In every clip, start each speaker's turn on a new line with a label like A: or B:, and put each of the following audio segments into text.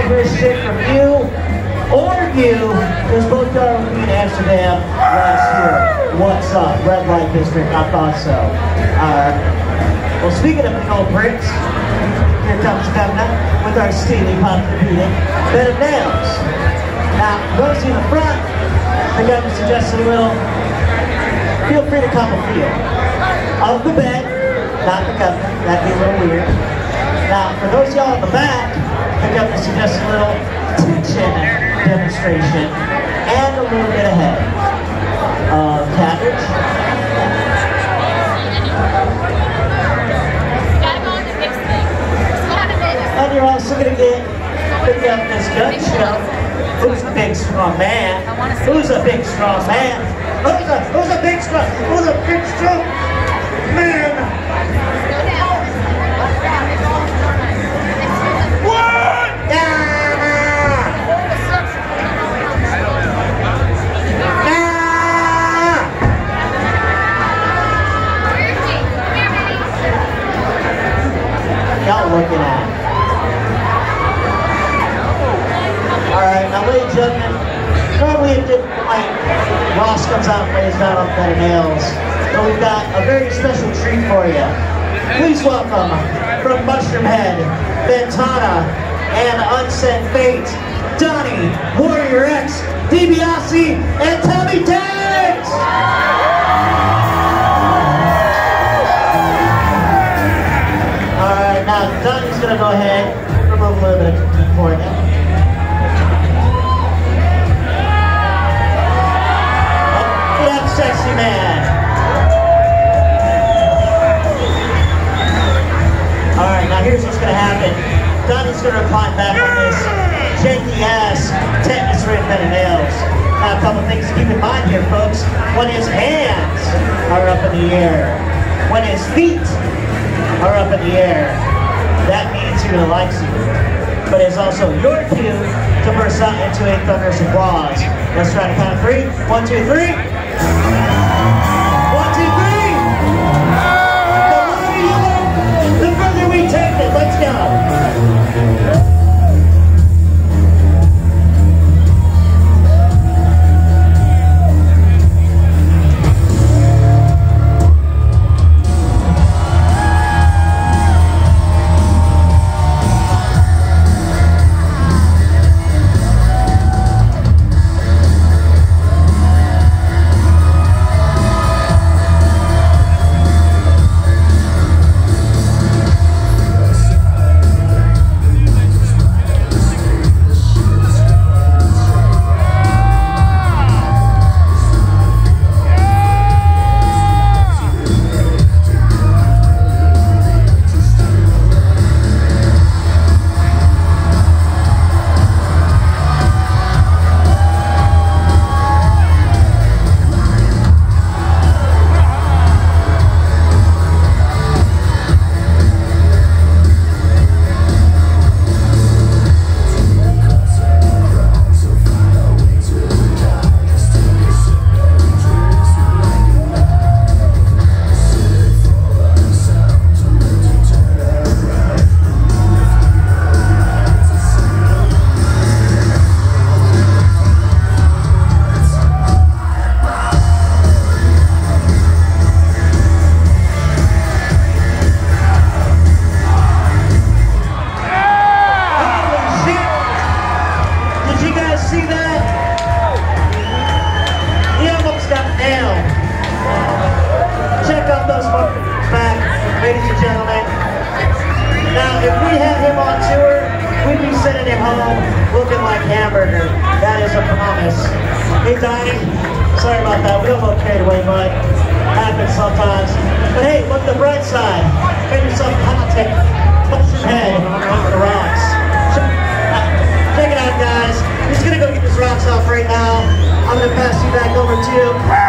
A: hear shit from you or you, because both y'all were in Amsterdam last year. What's up? Red Light District, I thought so. Well, speaking of big old bricks, here comes Governor with our steely popular bed of nails. Now, those in the front, the governor suggested a little, feel free to come and feel of the bed, not the governor, that'd be a little weird. Now, for those of y'all in the back, the governor suggests a little tension demonstration and a little bit of head. Cabbage. And you're also going to get the governor's gun show. Who's the big strong man? Who's a big strong man? Who's a big strong man? What? Y'all looking at. Alright, now ladies and gentlemen, normally at this point, Ross comes out and lays down on bed of nails, but we've got a very special treat for you. Please welcome, from Mushroom Head, Ventana, and Unset Fate, Donnie, Warrior X, DiBiase, and Tommy Tanks! Alright, now Donnie's going to go ahead and remove a little bit of for you. Sexy man. Alright, now here's what's going to happen. Donnie's going to climb back on this janky ass tetanus ridden bed of nails. Now a couple things to keep in mind here, folks. When his hands are up in the air, when his feet are up in the air, that means he really likes you. But it's also your cue to burst out into a thunderous applause. Let's try to count of 3. 1, 2, 3. 1, 2, 3! The louder you look, the further we take it. Let's go. Hey Donnie, sorry about that. We don't look carried away, bud. Happens sometimes. But hey, look at the bright side. Make yourself contact. Push your head over the rocks. Check it out, guys. He's gonna go get his rocks off right now. I'm gonna pass you back over to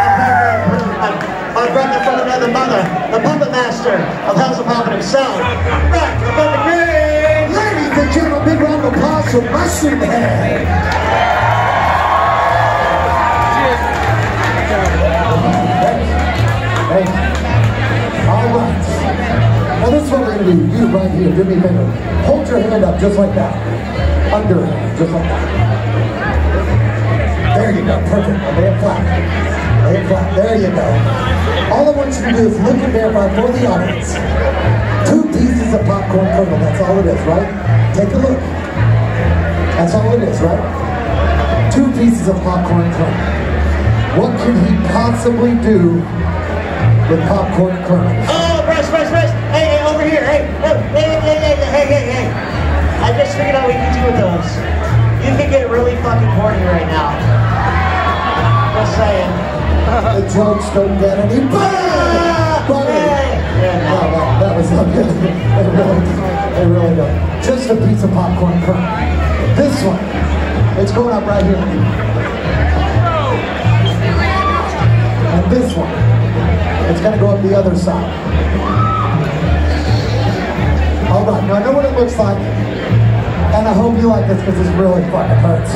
A: my brother from another mother, the puppet master of HELLZAPOPPIN himself. Right, above the grave.
B: Ladies and gentlemen, big round of applause for Mushroom Head. Hey, all right. Now this is what we're going to do. You right here, do me a favor. Hold your hand up just like that. Under, just like that. There you go, perfect. Lay it flat. Lay it flat, there you go. All I want you to do is look and verify for the audience. 2 pieces of popcorn kernel, that's all it is, right? Take a look. That's all it is, right? 2 pieces of popcorn kernel. What can he possibly do with popcorn kernels?
A: Oh, rest. Hey, over here. Hey. I just figured out what you can do with those. You can get really fucking horny right now. Just saying.
B: The jokes don't get any better. That was not good. They really don't. Just a piece of popcorn kernel. This one, it's going up right here. And this one, it's going to go up the other side. All right, now I know what it looks like, and I hope you like this because this really fucking hurts.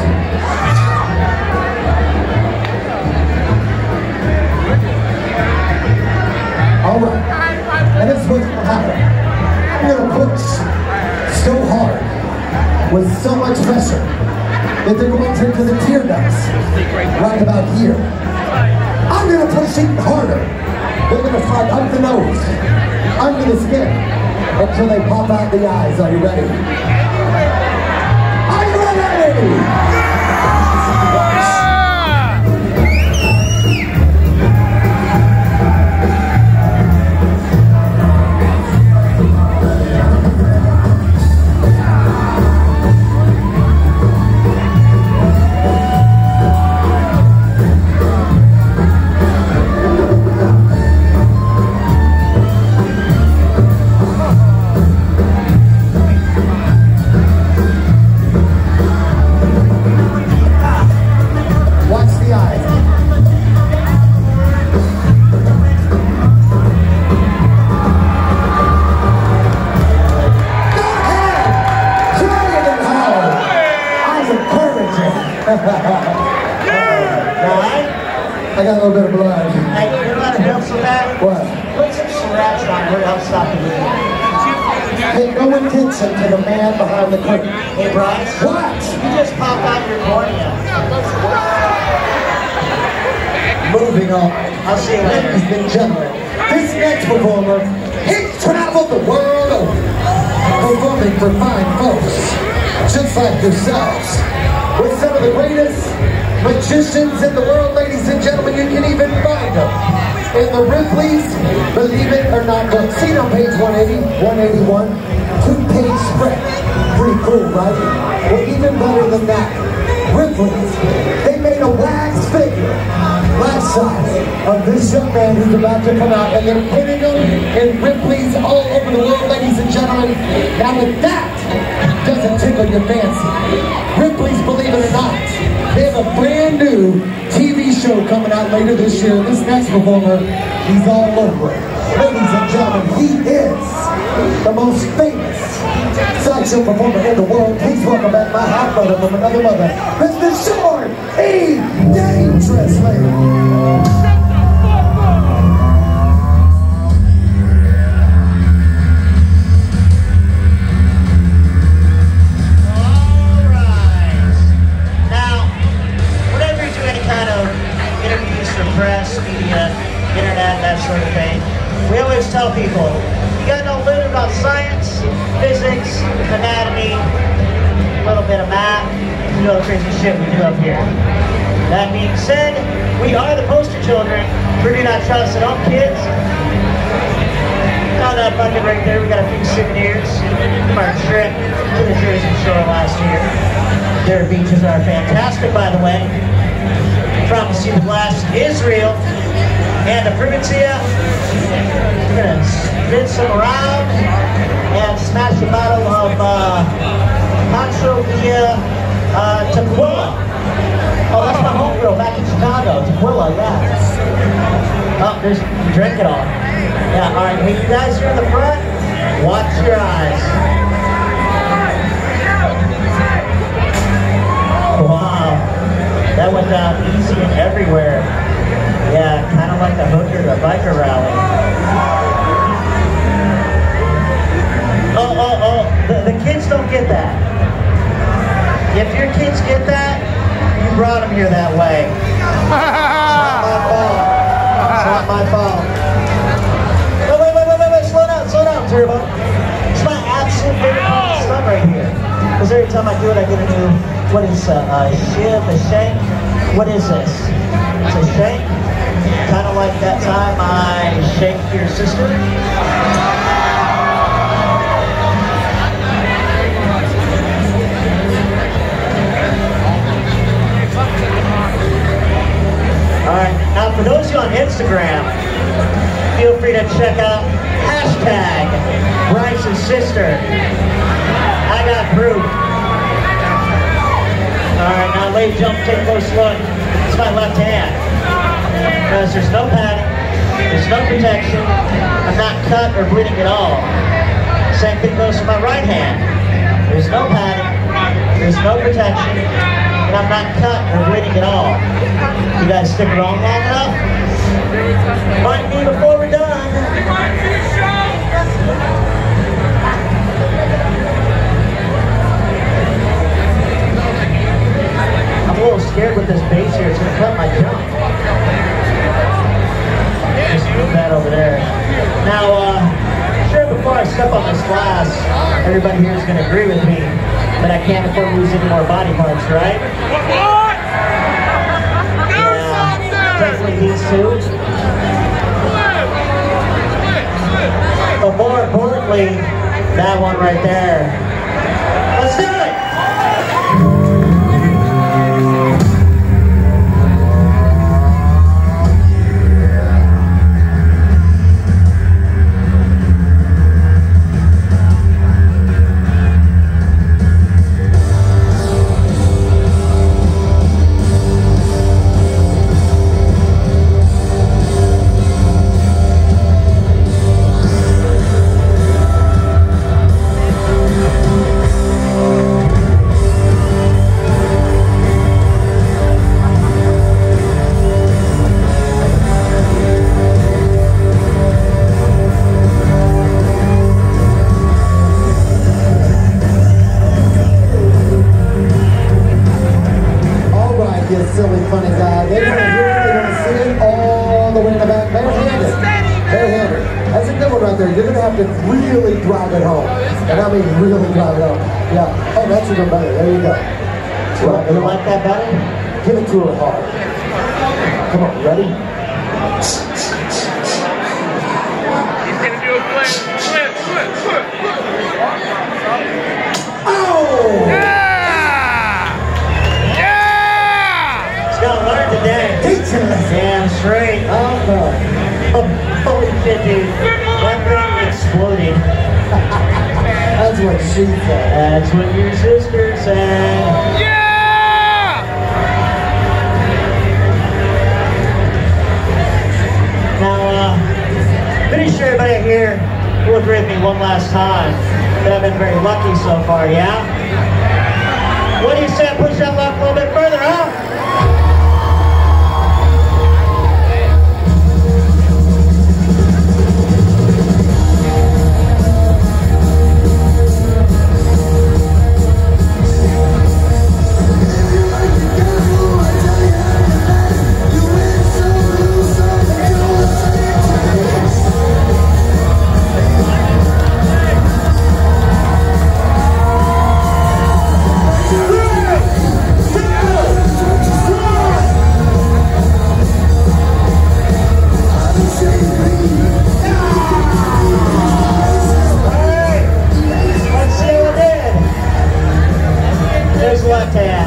B: All right, and this is what's going to happen. I'm going to push so hard with so much pressure that they're going to the tear ducts right about here. I'm going to push even harder. They're going to fight up the nose, under the skin, until they pop out the eyes. Are you ready? Are you ready? I got a little bit of blood.
A: Hey, you know how to help so bad?
B: What?
A: Put some scratch on her, help stop the bleeding.
B: Pay no attention to the man behind the curtain.
A: Hey, Bryce.
B: What?
A: You just popped out your cornea.
B: Moving on.
A: I'll see you later.
B: Ladies and gentlemen, this next performer, he's traveled the world over, performing for fine folks, just like yourselves, with some of the greatest magicians in the world, ladies and gentlemen. You can even find them in the Ripley's Believe It or Not book. Seen on page 180, 181, 2-page spread. Pretty cool, right? Well, even better than that, Ripley's, they made a wax figure, life size, of this young man who's about to come out, and they're putting them in Ripley's all over the world, ladies and gentlemen. Now, if that doesn't tickle your fancy, Ripley's Believe It or Not, they have a brand new TV show coming out later this year. This next performer, he's all over it. Ladies and gentlemen, he is the most famous sideshow performer in the world. Please welcome back my half-brother from another mother, Mr. Short E. Dangerous, ladies.
A: Press, media, internet, that sort of thing. We always tell people, you gotta know a little about science, physics, anatomy, a little bit of math, you know the crazy shit we do up here. That being said, we are the poster children for Do Not Trust at Home Kids. On that bucket right there, we got a few souvenirs from our trip to the Jersey Shore last year. Their beaches are fantastic, by the way. From the Sea of Glass, Israel, and to prove it to you, we're going to spin some around and smash a bottle of Pancho Villa Tequila. Oh, that's my homegirl back in Chicago, Tequila, yeah. Oh, there's drink it all. Yeah, all right, hey, you guys here in the front, watch your eyes. Wow. That went down easy and everywhere. Yeah, kind of like the hooker, the biker rally. Oh, the kids don't get that. If your kids get that, you brought them here that way. It's not my fault. Wait, slow down, Turbo. It's my absolute favorite part of the stuff right here. Because every time I do it, I get a new, what is a shiv, a shank? What is this? It's a shank? Kind of like that time I shanked your sister. Alright, now for those of you on Instagram, feel free to check out hashtag Bryce's sister. I got proof. Alright, now ladies and gentlemen, take a close look. It's my left hand. Because there's no padding, there's no protection, I'm not cut or bleeding at all. Same thing goes for my right hand. There's no padding, there's no protection, and I'm not cut or bleeding at all. You guys stick around long enough? Find me before we're done. I'm a little scared with this bass here. It's going to cut my jump. Just move that over there. Now, sure, before I step on this glass, everybody here is going to agree with me that I can't afford to lose any more body parts, right?
C: What?
A: Yeah, definitely these two. But more importantly, that one right there. Let's do it!
B: Silly, funny guy. They want to hear it, they want to see it all the way in the back. Barehanded. Barehanded. That's a good one right there. You're going to have to really drive it home. And I mean really drive it home. Yeah. Oh, that's even better. There you go.
A: You like that better?
B: Give it to her hard. Come on, ready?
C: He's going to do a flip.
B: Oh!
C: Yeah!
A: Gotta learn today. Damn straight.
B: Oh, no.
A: Holy shit, dude. My brain exploded.
B: That's what she said.
A: That's what your sister said.
C: Yeah!
A: Now, pretty sure everybody here will agree with me one last time that I've been very lucky so far, yeah? What do you say I push that luck a little bit further, huh? Left hand.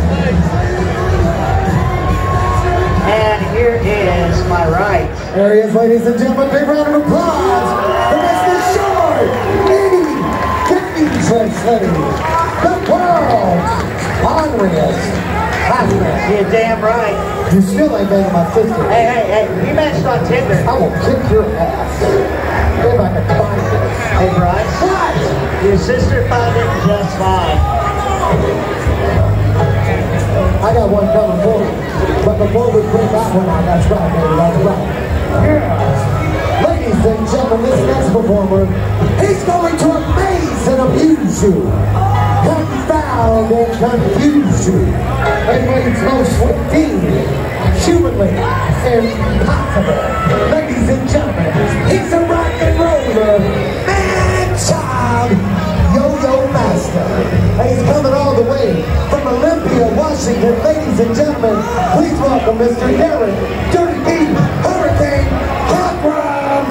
A: And here is my right.
B: There he is, ladies and gentlemen. Big round of applause for Mr. Short, Kenny Translating, the world's hungriest.
A: You're damn right.
B: You still ain't banging my sister.
A: Hey, you matched on Tinder.
B: I will kick your ass if I can find this.
A: Hey, Bryce.
B: What?
A: Your sister found it just fine.
B: I got one coming for you. But before we bring that one out, that's right, baby, that's right. Yeah. Ladies and gentlemen, this next performer, he's going to amaze and amuse you. Confound wild and confuse you. And ways most would deem humanly impossible. Ladies and gentlemen, he's a rock and roller, man-child, yo-yo master. And he's coming all the way from Olympia, Washington. Ladies and gentlemen, please welcome Mr. Derek, Dirty Deep, Hurricane, Agora.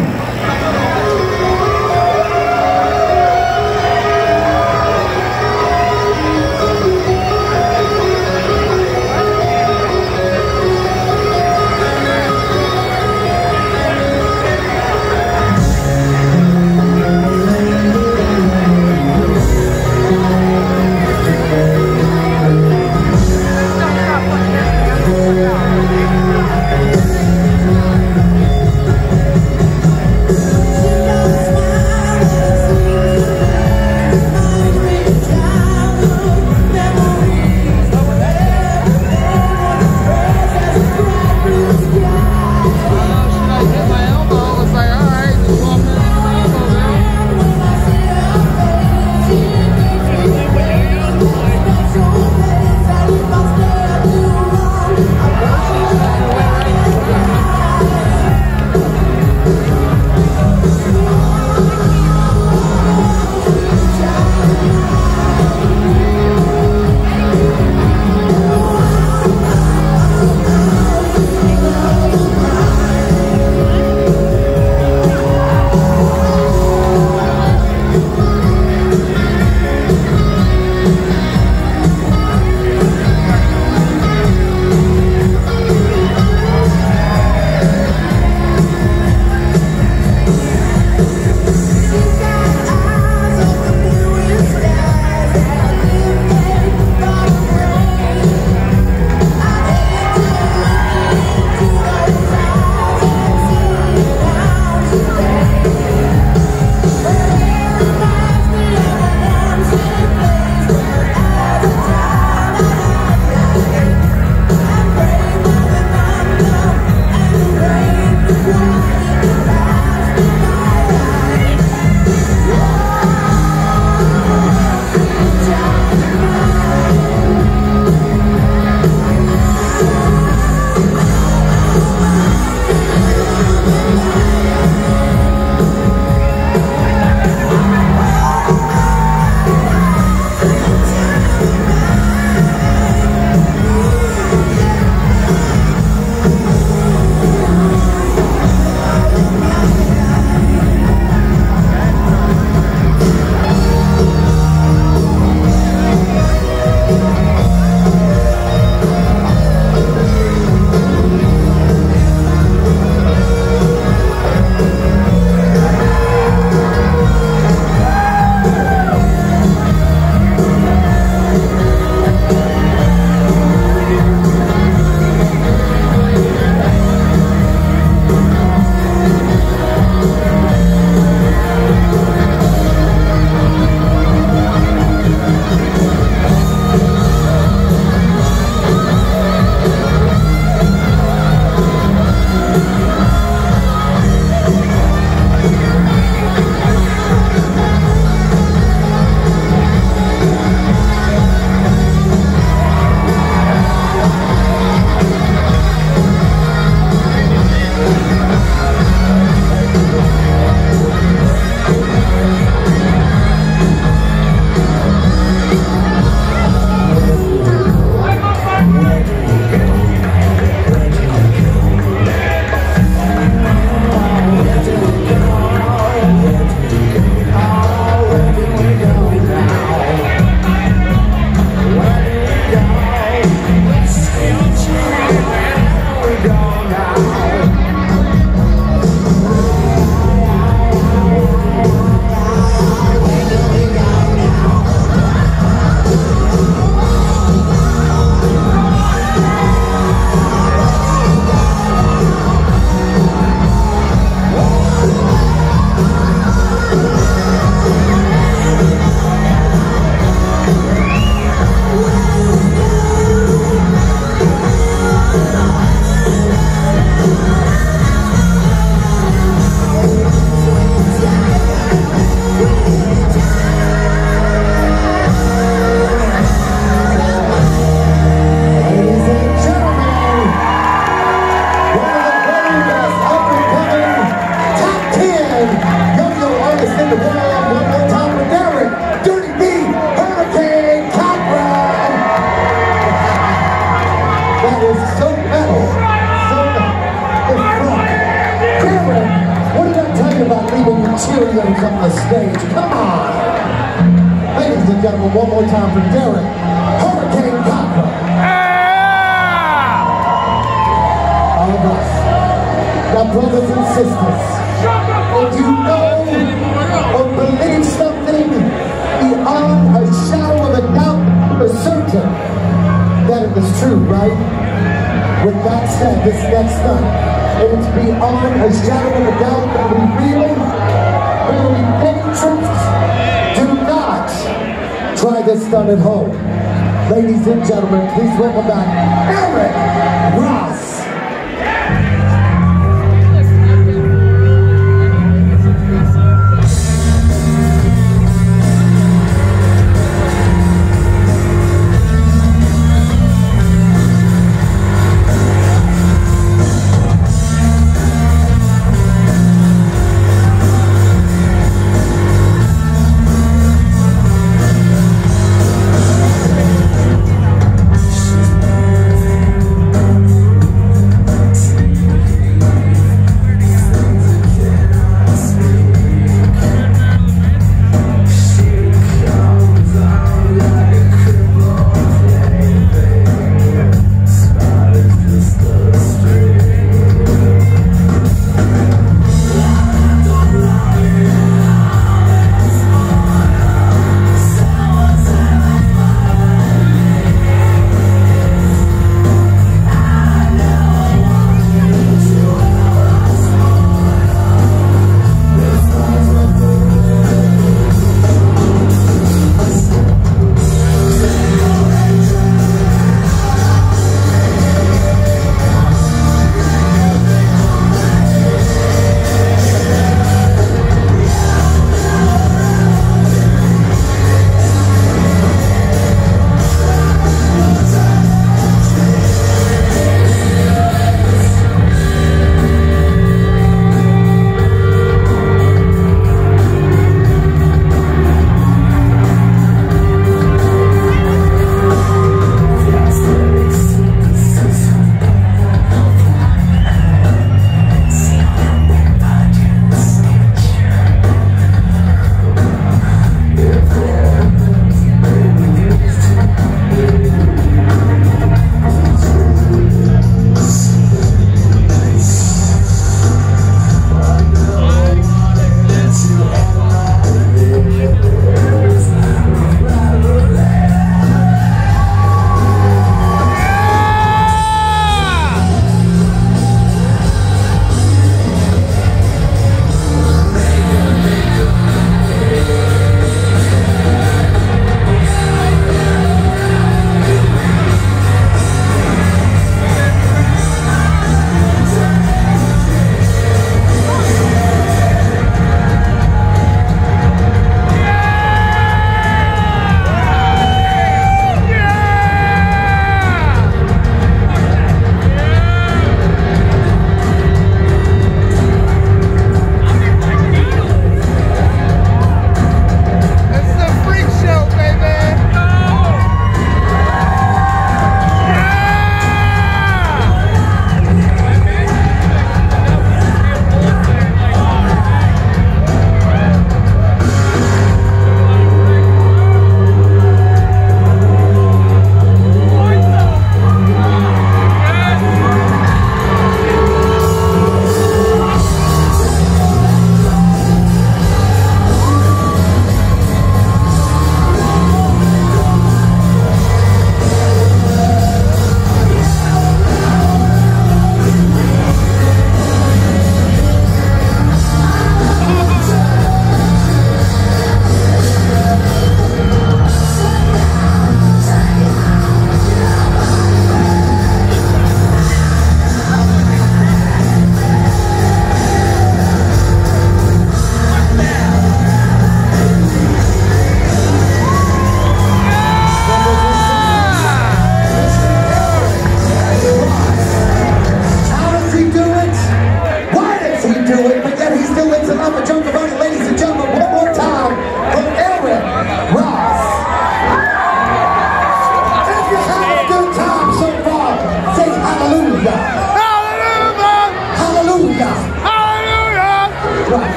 B: and gentlemen, one more time for Derek, Hurricane Copper. All of us. Now, brothers and sisters, if you know or believe something beyond a shadow of a doubt, for certain that it is true, right? With that said, this next stunt, it is beyond a shadow of a doubt that we really, really dangerous. Do not try this stunt at home. Ladies and gentlemen, please welcome back Eric Ross.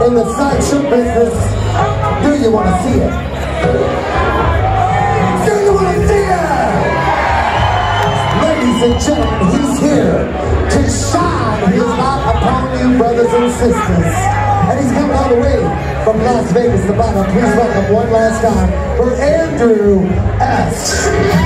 B: in the sideshow business. Do you want to see it? Do you want to see it? Ladies and gentlemen, he's here to shine his light upon you, brothers and sisters. And he's come all the way from Las Vegas, Nevada. Please welcome one last time for Andrew S.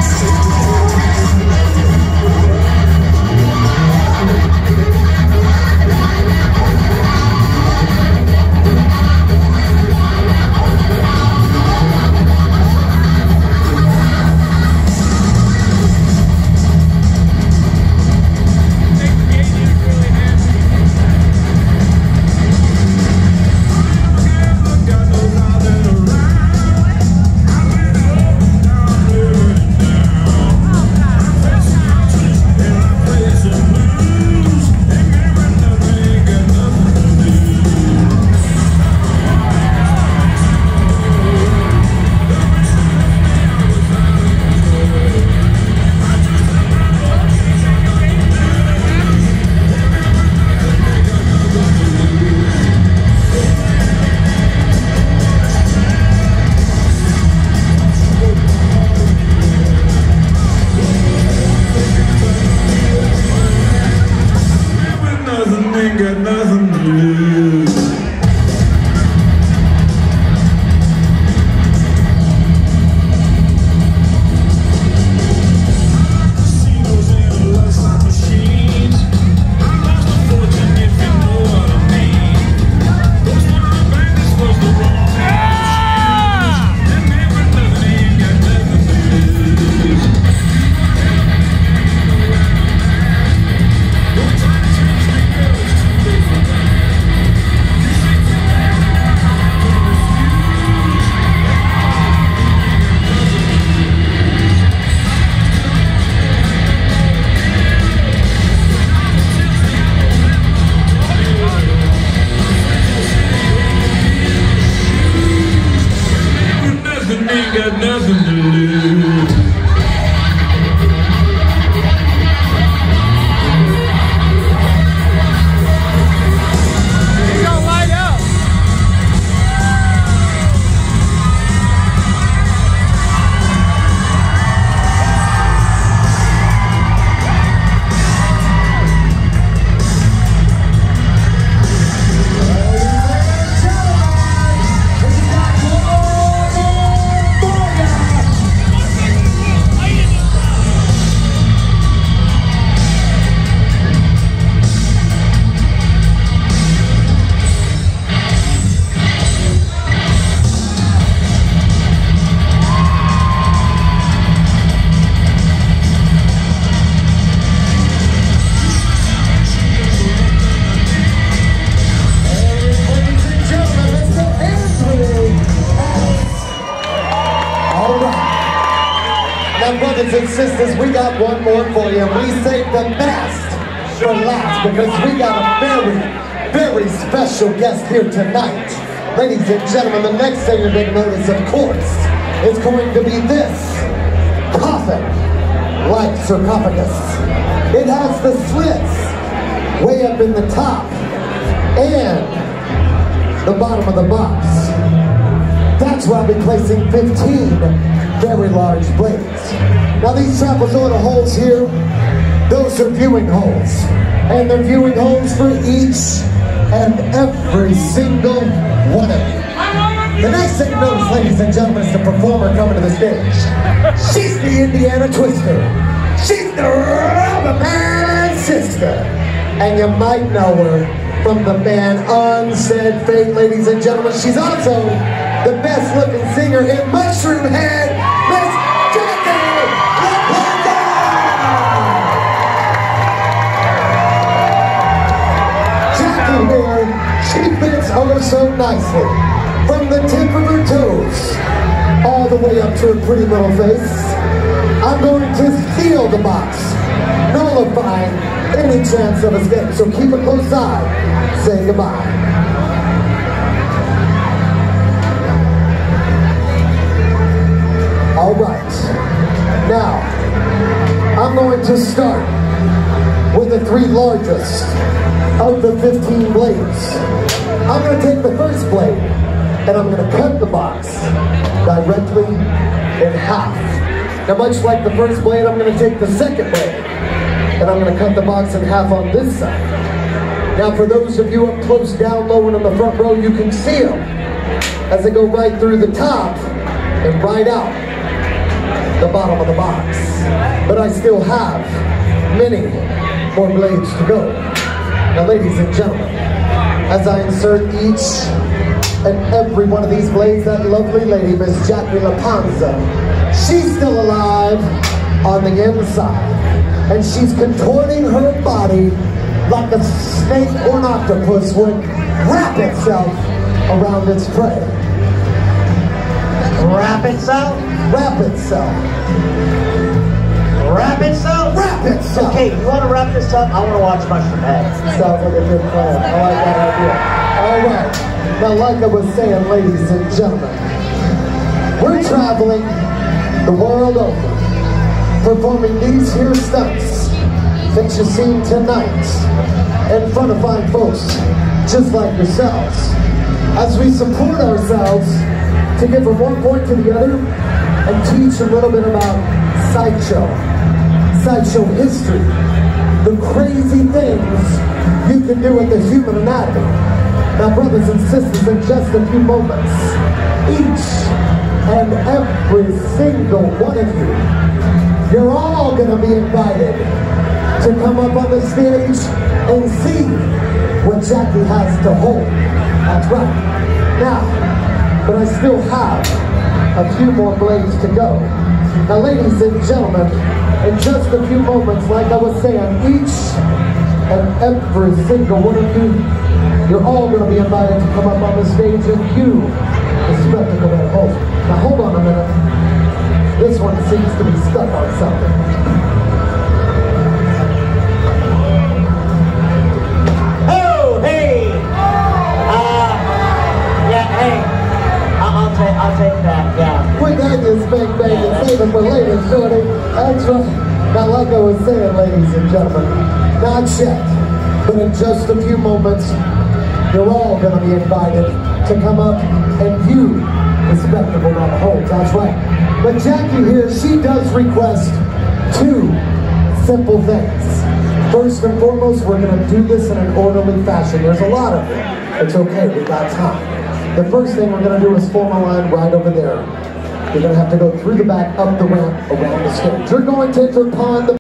D: Got nothing to lose.
C: He's gonna light up.
B: Now, brothers and sisters, we got one more for you. We saved the best for last because we got a very, very special guest here tonight. Ladies and gentlemen, the next thing you're going to notice, of course, is going to be this coffin-like sarcophagus. It has the slits way up in the top and the bottom of the box. That's where I'll be placing 15 very large blades. Now these trapezoidal holes here, those are viewing holes. And they're viewing holes for each and every single one of you. The next thing you notice, ladies and gentlemen, is the performer coming to the stage. She's the Indiana Twister. She's the Rubber Man Sister. And you might know her from the band Unsaid Fate, ladies and gentlemen. She's also the best looking singer in Mushroom Head, Miss Jackie LaPorta! Jackie here, she fits oh so nicely. From the tip of her toes, all the way up to her pretty little face. I'm going to seal the box, nullifying any chance of escape. So keep a close eye, say goodbye. All right, now I'm going to start with the 3 largest of the 15 blades. I'm going to take the first blade and I'm going to cut the box directly in half. Now, much like the first blade, I'm going to take the second blade and I'm going to cut the box in half on this side. Now, for those of you up close, down low, and in the front row, you can see them as they go right through the top and right out the bottom of the box. But I still have many more blades to go. Now, ladies and gentlemen, as I insert each and every one of these blades, that lovely lady, Miss Jackie LaPanza, she's still alive on the inside. And she's contorting her body like a snake or an octopus would wrap itself around its prey.
A: Wrap itself?
B: Wrap itself.
A: Wrap itself?
B: Wrap itself.
A: Okay, you want to wrap this up? I want to watch Mushroom Head.
B: Sounds like a good plan. I like that idea. All right. Now, like I was saying, ladies and gentlemen, we're traveling the world over, performing these here stunts that you've seen tonight in front of fine folks just like yourselves, as we support ourselves to get from one point to the other and teach a little bit about sideshow history, the crazy things you can do with the human anatomy. Now, brothers and sisters, in just a few moments, each and every single one of you, you're all going to be invited to come up on the stage and see what Jackie has to hold. That's right. Now, but I still have a few more blades to go. Now, ladies and gentlemen, in just a few moments, like I was saying, each and every single one of you, you're all going to be invited to come up on the stage and view the spectacle at home. Now, hold on a minute. This one seems to be stuck on something.
A: I'll take that, yeah.
B: Quick ideas, bang, bang, and save it for later, shorty. That's right. Now, like I was saying, ladies and gentlemen, not yet, but in just a few moments, you're all going to be invited to come up and view the spectacle that holds. That's right. But Jackie here, she does request two simple things. First and foremost, we're going to do this in an orderly fashion. There's a lot of it. It's okay, we got time. The first thing we're going to do is form a line right over there. You're going to have to go through the back, up the ramp, around the stage. You're going to enter upon the